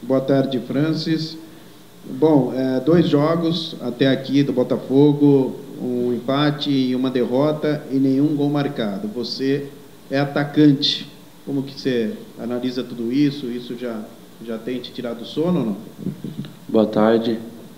Boa tarde, Francis. Bom, 2 jogos até aqui do Botafogo, um empate e uma derrota e nenhum gol marcado. Você é atacante. Como que você analisa tudo isso? Isso já tem te tirado do sono ou não? Boa tarde.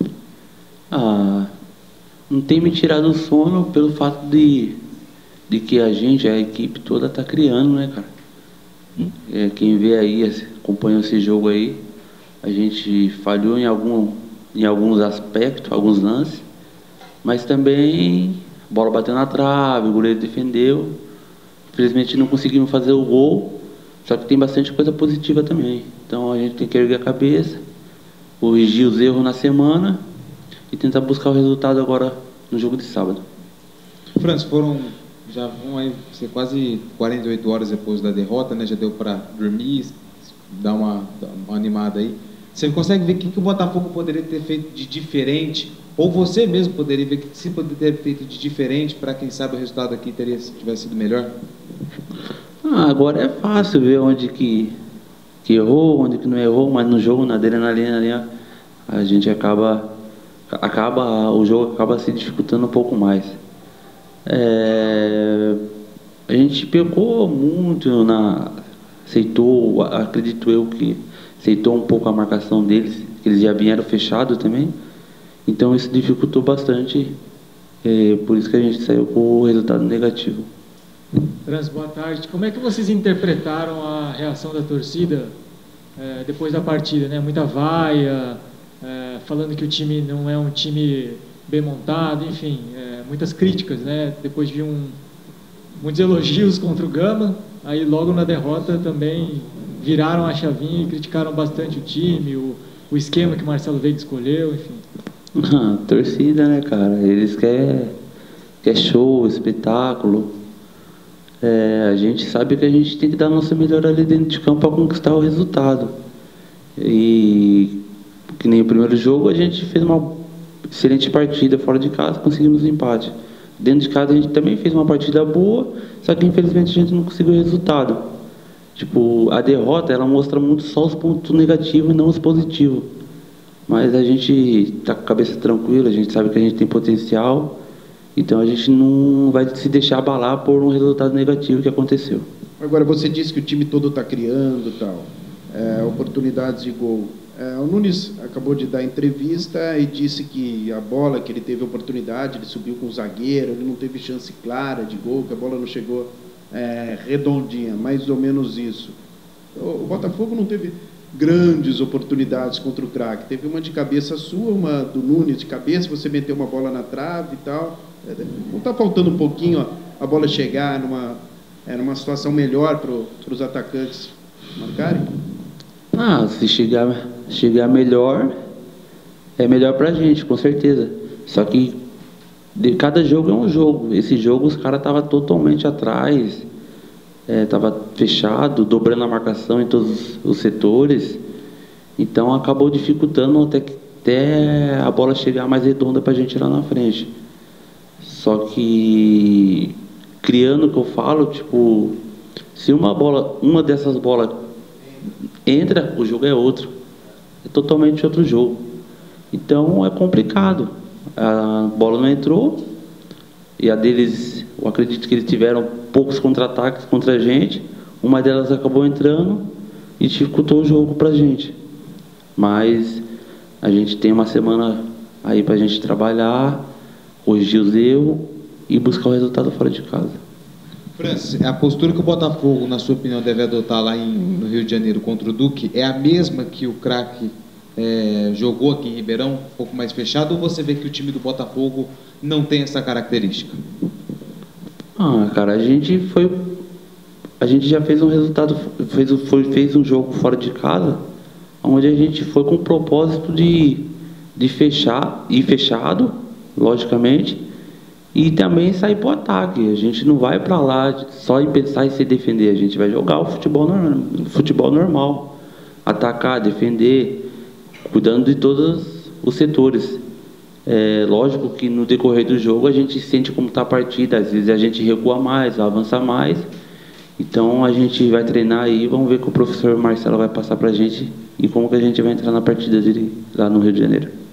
Não tem me tirado o sono pelo fato de que a equipe toda está criando, né, cara? Quem vê aí, acompanhou esse jogo aí, a gente falhou em alguns aspectos, alguns lances, mas também a bola bateu na trave, o goleiro defendeu. Infelizmente não conseguimos fazer o gol, só que tem bastante coisa positiva também. Então a gente tem que erguer a cabeça, corrigir os erros na semana e tentar buscar o resultado agora no jogo de sábado. Francis, já vão aí ser quase 48 horas depois da derrota, né? Já deu para dormir, dar uma animada aí. Você consegue ver o que o Botafogo poderia ter feito de diferente, ou você mesmo poderia ver que se poderia ter feito de diferente para quem sabe o resultado aqui tivesse sido melhor? Agora é fácil ver onde que errou, onde que não errou, mas no jogo, na adrenalina, a gente o jogo acaba se dificultando um pouco mais. A gente pecou muito, acredito eu que aceitou um pouco a marcação deles, que eles já vieram fechados também, então isso dificultou bastante, por isso que a gente saiu com o resultado negativo. Francis, boa tarde. Como é que vocês interpretaram a reação da torcida depois da partida, né? Muita vaia, falando que o time não é um time bem montado, enfim, muitas críticas, né? Depois de muitos elogios contra o Gama, aí logo na derrota também viraram a chavinha e criticaram bastante o time, o esquema que o Marcelo Veiga escolheu, enfim. Torcida, né, cara? Eles querem show, espetáculo. A gente sabe que a gente tem que dar a nossa melhor ali dentro de campo para conquistar o resultado. E que nem o primeiro jogo, a gente fez uma excelente partida fora de casa, conseguimos o empate. Dentro de casa a gente também fez uma partida boa, só que infelizmente a gente não conseguiu o resultado. Tipo, a derrota, ela mostra muito só os pontos negativos e não os positivos. Mas a gente tá com a cabeça tranquila, a gente sabe que a gente tem potencial, então a gente não vai se deixar abalar por um resultado negativo que aconteceu. Agora, você disse que o time todo está criando tal, oportunidades de gol. O Nunes acabou de dar entrevista e disse que a bola que ele teve oportunidade, ele subiu com o zagueiro, ele não teve chance clara de gol, que a bola não chegou redondinha, mais ou menos isso. O Botafogo não teve grandes oportunidades contra o craque, teve uma de cabeça sua, uma do Nunes de cabeça, você meteu uma bola na trave e tal. Não está faltando um pouquinho a bola chegar numa situação melhor para os atacantes marcarem? Se chegar melhor, é melhor pra gente, com certeza. Só que de cada jogo é um jogo. Esse jogo os caras estavam totalmente atrás, estava fechado, dobrando a marcação em todos os setores. Então acabou dificultando até a bola chegar mais redonda pra gente lá na frente. Só que criando o que eu falo, tipo, se uma dessas bolas entra, o jogo é outro. É totalmente outro jogo. Então é complicado. A bola não entrou e a deles, eu acredito que eles tiveram poucos contra-ataques contra a gente. Uma delas acabou entrando e dificultou o jogo pra gente. Mas a gente tem uma semana aí pra gente trabalhar, corrigir os erros e buscar o resultado fora de casa. Francis, a postura que o Botafogo, na sua opinião, deve adotar lá no Rio de Janeiro contra o Duque é a mesma que o craque jogou aqui em Ribeirão, um pouco mais fechado, ou você vê que o time do Botafogo não tem essa característica? Cara, a gente já fez um resultado, fez um jogo fora de casa, onde a gente foi com o propósito de fechar, ir fechado, logicamente, e também sair para o ataque. A gente não vai para lá só em pensar em se defender, a gente vai jogar o futebol normal, atacar, defender, cuidando de todos os setores. Lógico que no decorrer do jogo a gente sente como está a partida, às vezes a gente recua mais, avança mais, Então a gente vai treinar aí, vamos ver o que o professor Marcelo vai passar pra gente e como que a gente vai entrar na partida dele lá no Rio de Janeiro.